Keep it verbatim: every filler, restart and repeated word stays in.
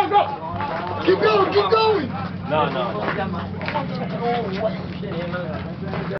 go, go! Keep going, keep going! No, no, no.